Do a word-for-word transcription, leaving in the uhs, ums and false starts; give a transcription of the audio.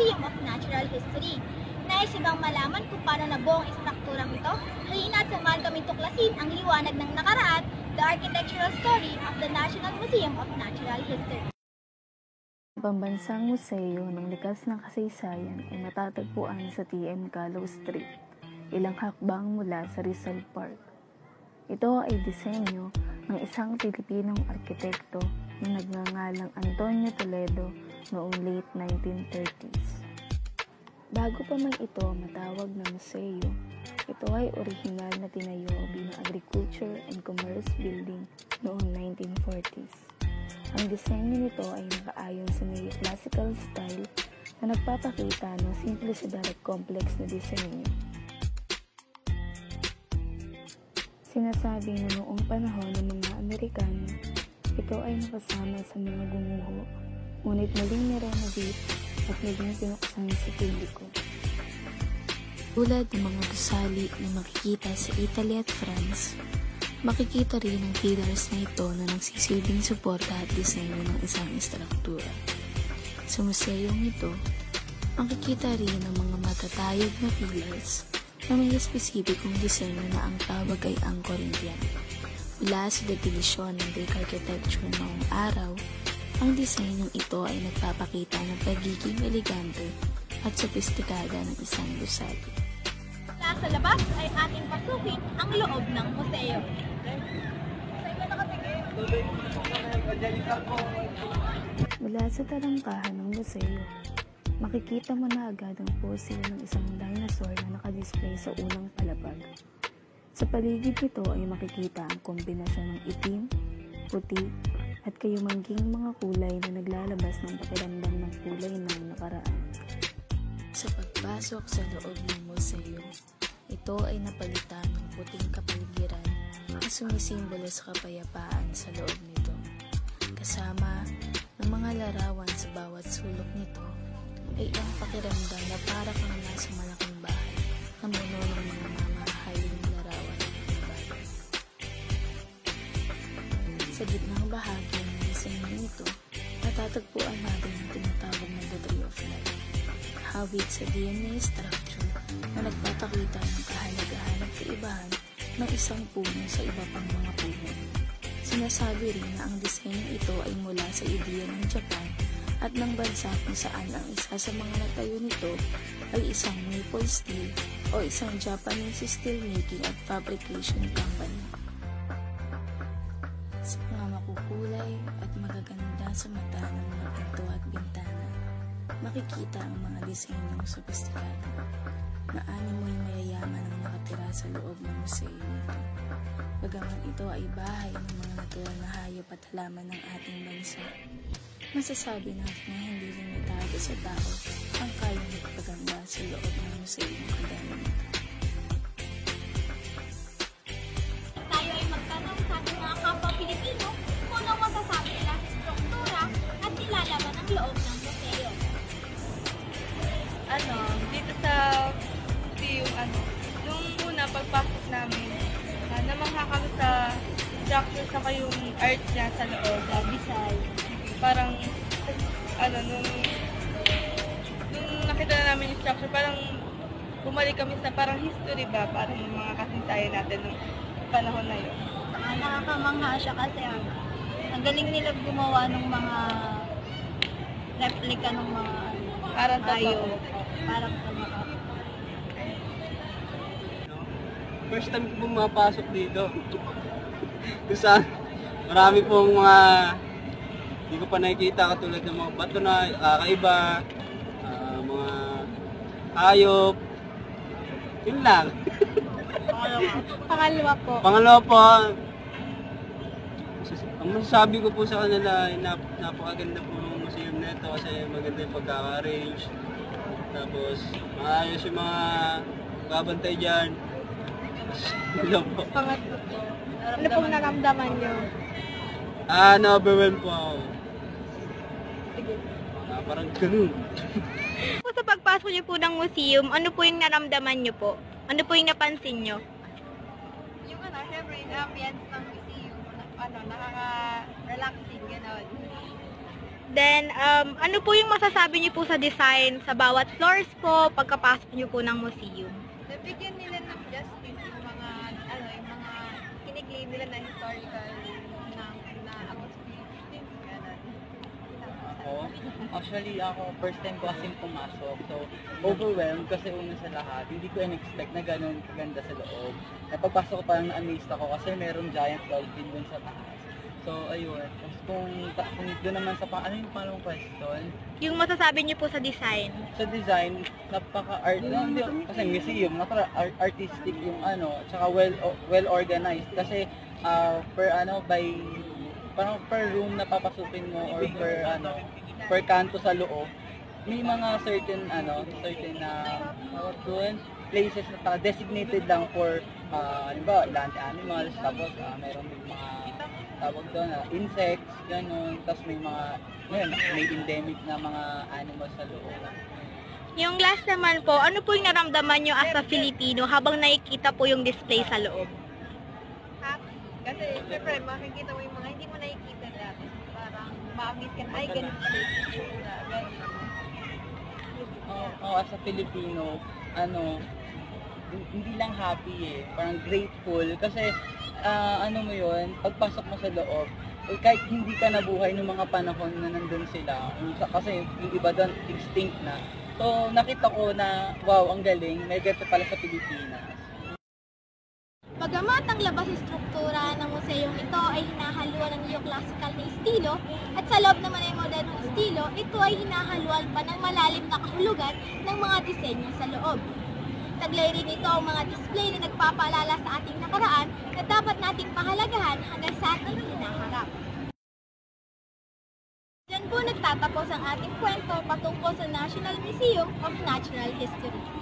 Museum of Natural History. Nais niyo bang malaman kung paano nabuo ang istrukturang ito? Halina't samahan kami tuklasin ang liwanag ng nakaraan, the architectural story of the National Museum of Natural History. Pambansang museo ng likas ng kasaysayan ay matatagpuan sa T M Callow Street, ilang hakbang mula sa Rizal Park. Ito ay disenyo ng isang Pilipinong arkitekto na nagngangalang Antonio Toledo noong late nineteen thirties. Bago pa man ito matawag na museo, ito ay orihinal na tinayo bilang Agriculture and Commerce Building noong nineteen forties. Ang disenyo nito ay nakaayon sa neoclassical style na nagpapakita ng simplisidad at complex na disenyo. Sinasabi na noong panahon ng mga Amerikano, ito ay nakasama sa mga gumuho, ngunit muling nirenovate at naging pinuksan sa publiko. Tulad ng mga gusali na makikita sa Italy at France, makikita rin ang pillars na ito na nagsisilbing suporta at disenyo ng isang istruktura. Sa museyong ito, makikita rin ang mga matatayog na pillars na may espesipikong disenyo na ang tawag ay Angkor Indian. Mula sa definisyon ng Greek architecture noong araw, ang disenyong ito ay nagpapakita ng pagiging elegante at sopistikada ng isang gusali. Mula sa labas ay ating pasukin ang loob ng museo. Mula sa talangkahan ng museo, makikita mo na agad ang fossil ng isang dinosaur na nakadisplay sa unang palapag. Sa paligid nito ay makikita ang kombinasyon ng itim, puti, at kayumangging mga kulay na naglalabas ng pakiramdam ng kulay ng nakaraan. Sa pagpasok sa loob ng museo, ito ay napalitan ng puting kapaligiran na sumisimbolo sa kapayapaan sa loob nito. Kasama ng mga larawan sa bawat sulok nito ay ang pakiramdam na para kang nasa malaking bahay na muno ng mga mamahaling larawan ng bahay. Sa gitnang bahagi ng disenyo nito, natatagpuan natin ang tinatawag na the Tree of Life. Hawig sa D N A structure na nagpapakita ng kahalagahan at kaibahan ng isang puno sa iba pang mga puno. Sinasabi rin na ang disenyo ito ay mula sa ideya ng Japan at ng bansa kung saan ang isa sa mga natayo nito ay isang maple steel o isang Japanese steel making at fabrication company. Sa mga makukulay at magaganda sa mata ng mga pinto at bintana, makikita ang mga disenyong sopistikado na animoy mayayaman ang nakatira sa loob ng museo nito. Bagaman ito ay bahay ng mga natural na hayop at halaman ng ating bansa, masasabi natin na hindi limitado sa tao ang kayang magpaganda sa loob ng museo ng kagaya nito. Tayo ay magtanong sa ating mga kapwa Pilipino kung ano masasabi nila sa struktura at nilalaman ng loob ng museo. Ano, dito sa yung ano, yung una pagpasok namin, uh, namangha kami sa structure saka yung art niya sa loob, sa Bisay. Parang, ano, nung, nung nakita na namin yung structure, parang bumalik kami sa parang history ba, parang yung mga kasaysayan natin nung panahon na yun. Ah, nakakamangha siya kasi ang, ang galing nila gumawa ng mga replica ng mga Parang hayop. totoo. Parang totoo. First time ko pumapasok dito. Kung saan marami pong mga hindi ko pa nakikita katulad ng mga bato na kakaiba, uh, mga hayop. Yun lang. Pangalawa po. Pangalawa po, ang masasabi ko po sa kanila ay nap napakaganda po ng museum na ito kasi maganda yung pagkaka-arrange. Tapos maayos yung mga babantay dyan. Pangatlo po. Ano pong naramdaman nyo? Ah, na-overwhelm po ako. Ah, parang ganun. Po sa pagpasok niyo po ng museum, ano po yung naramdaman niyo po? Ano po yung napansin niyo? Yung ano, syempre yung ambience ng museum, ano, nakaka-relaxing, gano'n. Then, um, ano po yung masasabi niyo po sa design sa bawat floors po pagkapasok niyo po ng museum? Nabigyan nila ng justice yung mga, ano, yung mga kiniklaim nila na historical na, na about sa Philippines, gano'n. Ako, actually ako, first time ko kasi pumasok. So, overwhelmed kasi una sa lahat. Hindi ko in-expect na ganun kaganda sa loob. Napagpasok ko parang na-amazed ako kasi merong giant dolphin dun sa taas. So, ayun. Tapos kung, kung doon naman sa pang, ano yung pangalawang question? Yung masasabi niyo po sa design? Sa design, napaka-art, no, hindi, kasi museum, napaka-artistic yung ano, tsaka well well organized. Kasi uh, per ano, by, parang per room na papasukin mo or per ano, per kanto sa loob, may mga certain ano, certain na uh, doon, places na designated lang for uh, halimbawa, ilan animals, tapos uh, meron din mga tawag doon, uh, insects, gano'n, tapos may mga, ngayon, may endemic na mga animals sa loob. Yung last naman po, ano po yung naramdaman nyo as a Filipino habang nakikita po yung display sa loob? Happy. Kasi, syempre, makikita mo yung mga hindi mo nakikita dati. Parang, ma-amaze ka na, ay, ganun pala yung itsura, ganun. Oo, oh, as a Filipino, ano, hindi lang happy eh, parang grateful kasi uh, ano mo yun, pagpasok mo sa loob, eh, kahit hindi ka nabuhay ng mga panahon na nandun sila, kasi yung iba doon extinct na. So nakita ko na wow, ang galing, may ganito pala sa Pilipinas. Bagamat ang labas struktura ng museyong ito ay hinahaluan ng neoclassical na estilo at sa loob naman ay modernong estilo, ito ay hinahaluan pa ng malalim na kahulugan ng mga disenyo sa loob. Taglay rin ito ang mga display na nagpapaalala sa ating nakaraan na dapat nating pahalagahan hanggang sa ating hinaharap. Diyan po nagtatapos ang ating kwento patungkol sa National Museum of Natural History.